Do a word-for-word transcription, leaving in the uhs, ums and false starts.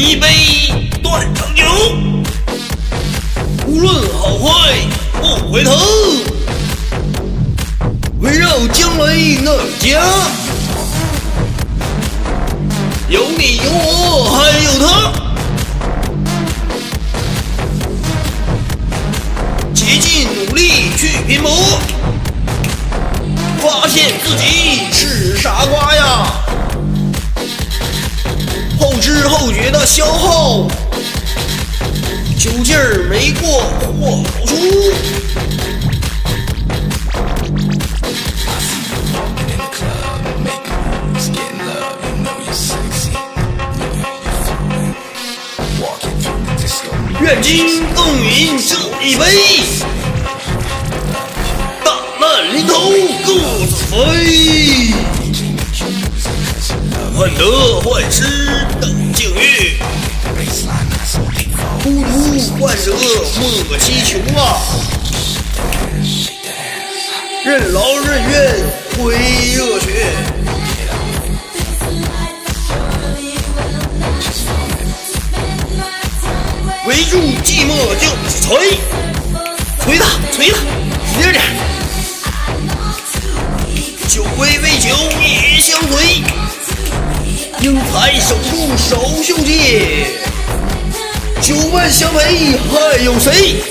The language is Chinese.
一杯断肠酒，无论好坏不回头，围绕将来那个家，有你有我还有他，竭尽努力去拼搏，发现自己是傻瓜呀，后知后觉的消耗，酒劲儿没过货好出。愿君共饮这一杯，大难临头各自飞，患得患失等境遇，孤独患者莫其穷啊！任劳任怨挥热血，围住寂寞就是锤，锤他锤他，使劲点！酒杯为酒也相随，英才守住首秀界，九万相陪还有谁？